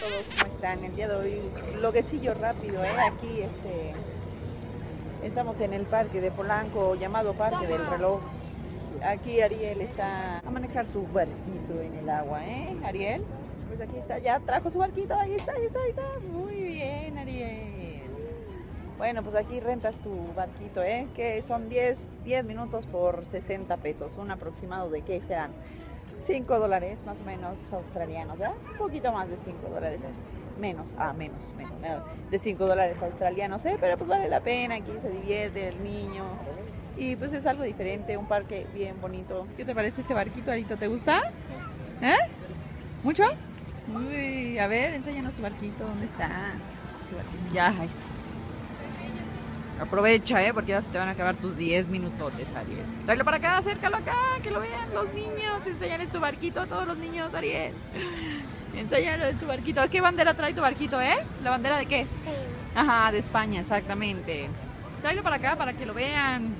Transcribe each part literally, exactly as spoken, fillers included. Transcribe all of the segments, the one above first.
todos, ¿cómo están? El día de hoy, loguecillo rápido, ¿eh? Aquí este, estamos en el parque de Polanco, llamado Parque del Reloj. Aquí Ariel está a manejar su barquito en el agua, ¿eh? Ariel, pues aquí está, ya trajo su barquito, ahí está, ahí está, ahí está. Muy bien, Ariel. Bueno, pues aquí rentas tu barquito, ¿eh? Que son diez minutos por sesenta pesos, un aproximado de ¿qué serán? cinco dólares más o menos australianos, ¿ya? Un poquito más de cinco dólares, menos, ah, menos, menos, menos de cinco dólares australianos, ¿eh? Pero pues vale la pena, aquí se divierte el niño y pues es algo diferente, un parque bien bonito. ¿Qué te parece este barquito, Arito? ¿Te gusta? ¿Eh? ¿Mucho? Uy, a ver, enséñanos tu barquito, ¿dónde está? Tu barquito. Ya, ahí está. Aprovecha, ¿eh? Porque ya se te van a acabar tus diez minutotes, Ariel. Tráelo para acá, acércalo acá, que lo vean los niños. Enséñales tu barquito a todos los niños, Ariel. Enséñales tu barquito. ¿Qué bandera trae tu barquito, eh? ¿La bandera de qué? España. Ajá, de España, exactamente. Tráelo para acá para que lo vean.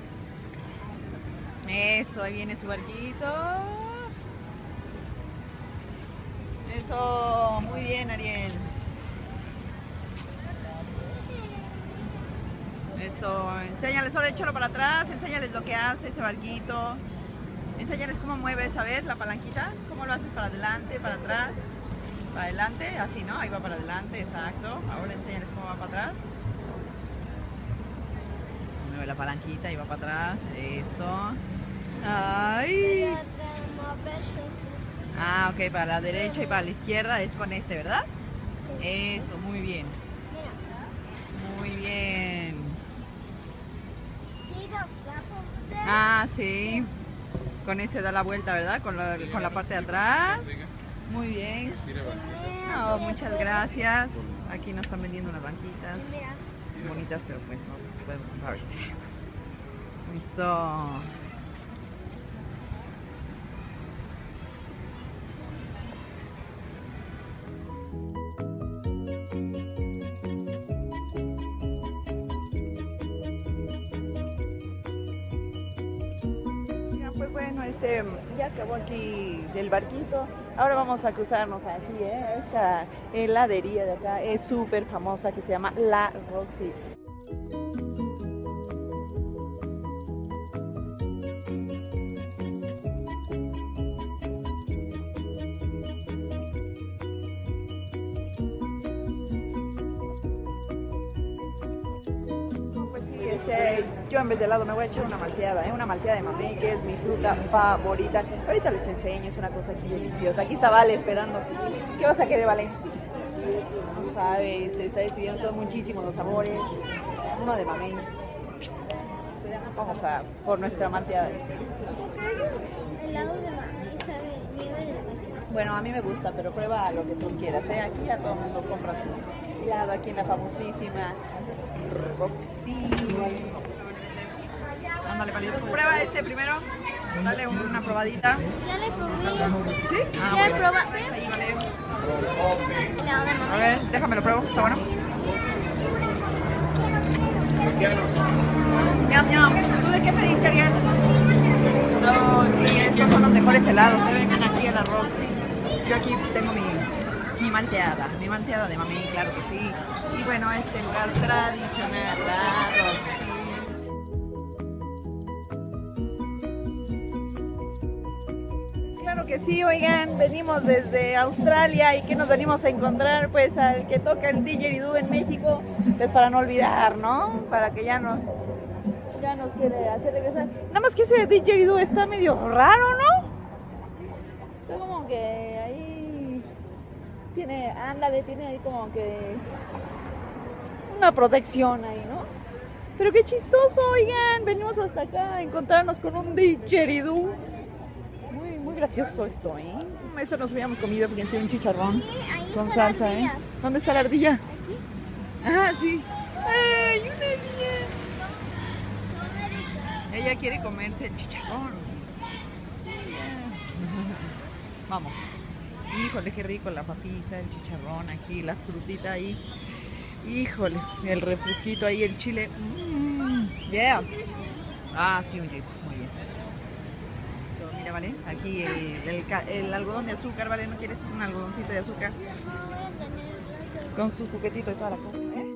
Eso, ahí viene su barquito. Eso, muy bien, Ariel. Eso, enséñales, ahora échalo para atrás, enséñales lo que hace ese barquito, enséñales cómo mueves, a ver, la palanquita, cómo lo haces para adelante, para atrás, para adelante, así, ¿no? Ahí va para adelante, exacto. Ahora enséñales cómo va para atrás. Mueve la palanquita y va para atrás, eso. ¡Ay! Ah, ok, para la derecha y para la izquierda es con este, ¿verdad? Eso, muy bien. Muy bien. Ah, sí. Con ese da la vuelta, ¿verdad? Con la, con la parte de atrás. Muy bien. Oh, muchas gracias. Aquí nos están vendiendo unas banquitas bonitas, pero pues no podemos comprar ahorita. Eso. Pues bueno, este, ya acabó aquí el barquito. Ahora vamos a cruzarnos aquí, ¿eh? Esta heladería de acá es súper famosa que se llama La Roxy. Yo en vez de helado me voy a echar una malteada, ¿eh? Una malteada de mamey, que es mi fruta favorita. Ahorita les enseño, es una cosa aquí deliciosa. Aquí está Vale esperando. ¿Qué vas a querer, Vale? No sabe, te está decidiendo, son muchísimos los sabores. Uno de mamey. Vamos a por nuestra malteada. El helado de mamey sabe nieve de la. Bueno, a mí me gusta, pero prueba lo que tú quieras, ¿eh? Aquí ya todo el mundo compra su helado, aquí en la famosísima Roxy. Ándale, Palito. Pues prueba este primero. Dale una probadita. Ya le probé. ¿Sí? Ah, ya bueno. le probé. Pues ahí, vale. Helado de A mamey. ver, déjame lo pruebo. ¿Está bueno? Ñam, ñam. ¿Tú de qué pediste, Ariel? No, sí, estos son los mejores helados. Se vengan aquí a la Roxy. Yo aquí tengo mi, mi malteada. Mi malteada de mamey, claro que sí. Y bueno, este lugar tradicional, la Roxy. Claro que sí, oigan, venimos desde Australia y que nos venimos a encontrar pues al que toca el didgeridoo en México, pues para no olvidar, ¿no? Para que ya no ya nos quiere hacer regresar. Nada más que ese didgeridoo está medio raro, ¿no? Está como que ahí tiene, ándale, tiene ahí como que una protección ahí, ¿no? Pero qué chistoso, oigan, venimos hasta acá a encontrarnos con un didgeridoo. Muy gracioso esto, ¿eh? Esto nos habíamos comido, fíjense, un chicharrón Ahí con está salsa, la ¿eh? ardilla. ¿Dónde está la ardilla? Aquí. Ah, sí. ¡Ay, una ardilla! Ella quiere comerse el chicharrón. Vamos. Híjole, qué rico la papita, el chicharrón aquí, la frutita ahí. Híjole, el refresquito ahí, el chile. Mm, yeah. Ah, sí, muy rico, muy bien. ¿vale? Aquí el, el, ca- el algodón de azúcar, ¿vale? ¿No quieres un algodoncito de azúcar? No voy a tener. Con su juguetito y toda la cosa, ¿eh?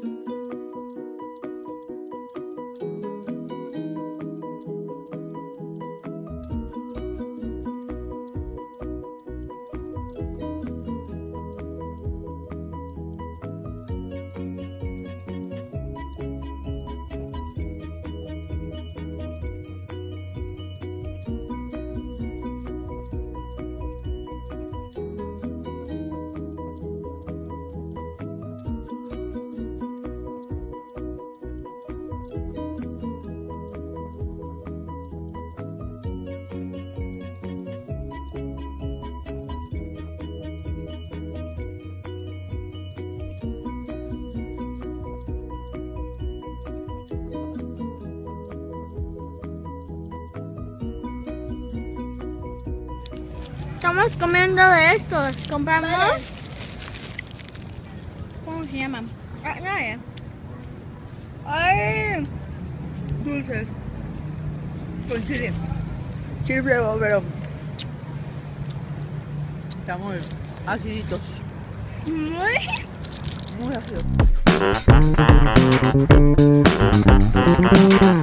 Estamos comiendo de estos. Compramos. Vale. ¿Cómo se llaman? Ah, ya, ya. ¡Ay! Dulces. Con chile. Chile, pero, pero están muy aciditos. Muy. Muy ácidos.